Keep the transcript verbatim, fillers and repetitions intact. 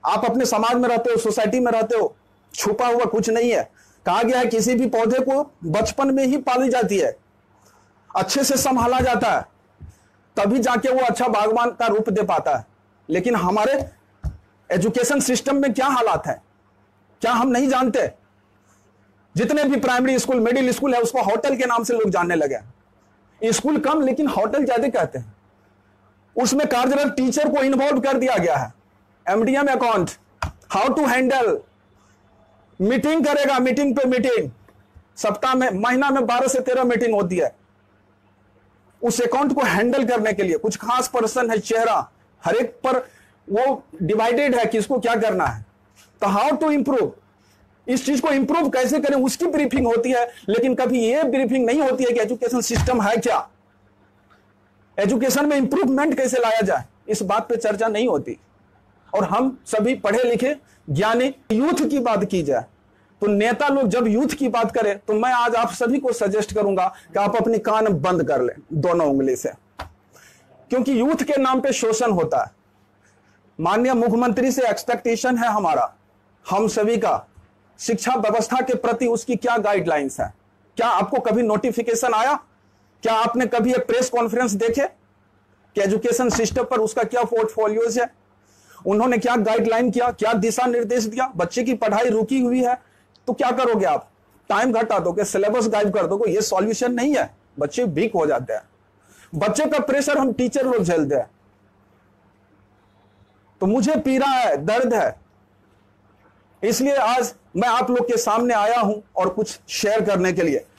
आप अपने समाज में रहते हो, सोसाइटी में रहते हो, छुपा हुआ कुछ नहीं है। कहा गया है किसी भी पौधे को बचपन में ही पाली जाती है, अच्छे से संभाला जाता है, तभी जाके वो अच्छा बागवान का रूप दे पाता है। लेकिन हमारे एजुकेशन सिस्टम में क्या हालात है, क्या हम नहीं जानते? जितने भी प्राइमरी स्कूल, मिडिल स्कूल है, उसको होटल के नाम से लोग जानने लगे। स्कूल कम लेकिन होटल ज्यादा कहते हैं। उसमें कार्यरत टीचर को इन्वॉल्व कर दिया गया है। MDM account, how to handle, meeting करेगा, मीटिंग पे मीटिंग, सप्ताह में, महीना में बारह से तेरह मीटिंग होती है। उस अकाउंट को हैंडल करने के लिए कुछ खास पर्सन है, चेहरा हर एक पर वो डिवाइडेड है, किसको क्या करना है। तो हाउ टू इंप्रूव, इस चीज को इंप्रूव कैसे करें, उसकी ब्रीफिंग होती है। लेकिन कभी ये ब्रीफिंग नहीं होती है कि एजुकेशन सिस्टम है क्या, एजुकेशन में इंप्रूवमेंट कैसे लाया जाए, इस बात पे चर्चा नहीं होती। और हम सभी पढ़े लिखे ज्ञानी, यूथ की बात की जाए तो नेता लोग जब यूथ की बात करें तो मैं आज आप सभी को सजेस्ट करूंगा कि आप अपनी कान बंद कर लें दोनों उंगली से, क्योंकि यूथ के नाम पे शोषण होता है। माननीय मुख्यमंत्री से एक्सपेक्टेशन है हमारा, हम सभी का, शिक्षा व्यवस्था के प्रति उसकी क्या गाइडलाइंस है। क्या आपको कभी नोटिफिकेशन आया? क्या आपने कभी एक प्रेस कॉन्फ्रेंस देखे कि एजुकेशन सिस्टम पर उसका क्या पोर्टफोलियोज है, उन्होंने क्या गाइडलाइन किया, क्या दिशा निर्देश दिया? बच्चे की पढ़ाई रुकी हुई है तो क्या करोगे आप? टाइम घटा दोगे, सिलेबस गायब कर दोगे? ये सॉल्यूशन नहीं है। बच्चे वीक हो जाते हैं, बच्चे का प्रेशर हम टीचर लोग झेलते हैं। तो मुझे पीड़ा है, दर्द है, इसलिए आज मैं आप लोग के सामने आया हूं और कुछ शेयर करने के लिए।